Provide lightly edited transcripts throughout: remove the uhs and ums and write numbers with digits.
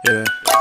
Yeah.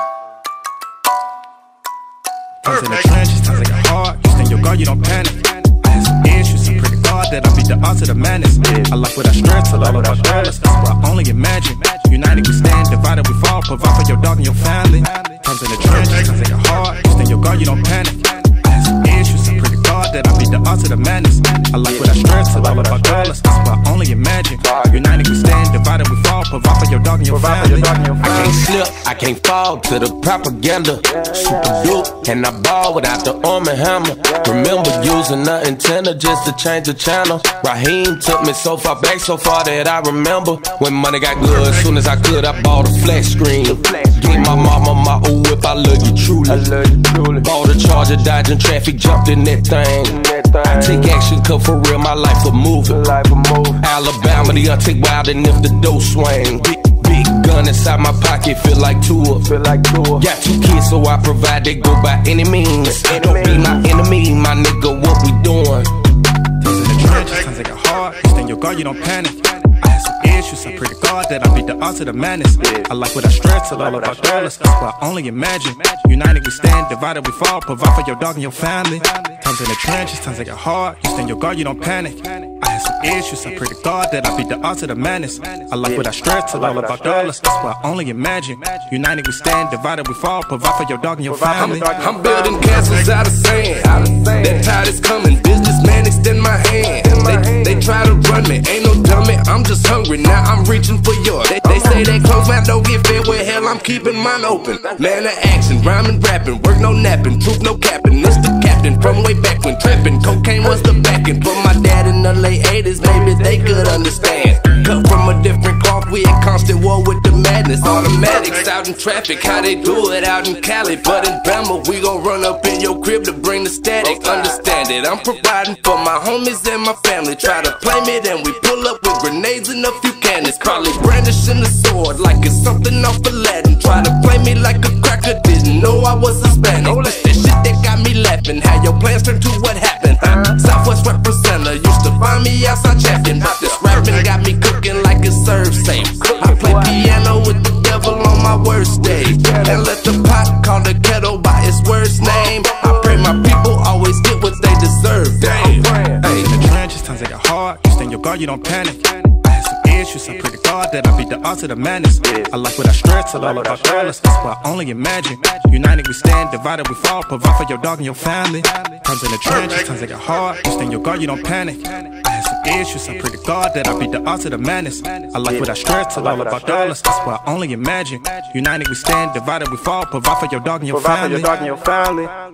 Times in the trenches, times they get hard. You stand your guard, you don't panic. I had some issues, I'm pretty God that I beat the odds of the madness. I like what I stress, till all of our dollars. That's what I only imagine. United we stand, divided we fall. Provide for your dog and your family. Times in the trenches, times they get hard. You stand your guard, you don't panic. I had some issues, I'm pretty God that I beat the odds of the madness. I like what I stress, till all of our dollars. That's what I only imagine. United we stand, divided we fall. Provide for your dog and your family. I can't slip, I can't fall to the propaganda. Super dope, and I ball without the arm and hammer. Remember using the antenna just to change the channel. Raheem took me so far back, so far that I remember when money got good. As soon as I could, I bought a flat screen. Gave my mama my old whip, I love you truly. Bought a Charger, dodging traffic, jumped in that thing. I take action, cause for real, my life a moving. Alabama, the take wild and if the dough swing. Big gun inside my pocket, feel like tour. Got 2 kids, so I provide, they go by any means. Don't be my enemy, my nigga, what we doing? Times in the trenches, times they get hard. You stand your guard, you don't panic. I had some issues, I pray to God that I beat the odds of the madness. I like what I stress, till all of our dollars. That's what I only imagine. United we stand, divided we fall. Provide for your dog and your family. Times in the trenches, times they get hard. You stand your guard, you don't panic. I had some issues, I pray to God that I beat the odds of the madness. I like what I stress, till all of our dollars. That's what I only imagine. United we stand, divided we fall. Provide for your dog and your family. I'm building castles out of sand. That tide is coming, businessman, extend my hand. They try to run me, ain't no dummy, I'm just hungry, now I'm reaching for yours. They say that close mouth don't get fed, well hell I'm keeping mine open. Man of action, rhyming, rapping, work no napping, truth no capping. It's the captain from way back when trapping, cocaine was the backing. For my dad in the late 80s, maybe they could understand. Cut from a different cloth, we in constant war with the madness. Automatics out in traffic, how they do it out in Cali. But in Bama, we gon' run up in your crib to bring the static. Understand it, I'm providing for my homies and my family. Try to play me, then we pull up with grenades and a few cannons. Probably brandishing the sword like it's something off Aladdin. Try to play me like a cracker, didn't know I was Hispanic. This the shit that got me laughing, how your plans turned to what happened. Southwest representative used to find me outside chatting, but this rapping got me cooking like it's serve safe. I play piano with the devil on my worst day, and let the pot call the kettle by its worst name. I pray my people always get what they deserve. Damn. Hey, in the trenches, times they get hard. You stand your guard, you don't panic. I had some issues, I pray to God that I beat the odds of the madness. I like what I stress, till all of our dollars. That's what I only imagine. United we stand, divided we fall. Provide for your dog and your family. Times in the trenches, times they get hard. You stand your guard, you don't panic. I had some issues, I pray to God that I beat the odds of the madness. I like what I stress, till all of our dollars. That's what I only imagine. United we stand, divided we fall. Provide for your dog and your family.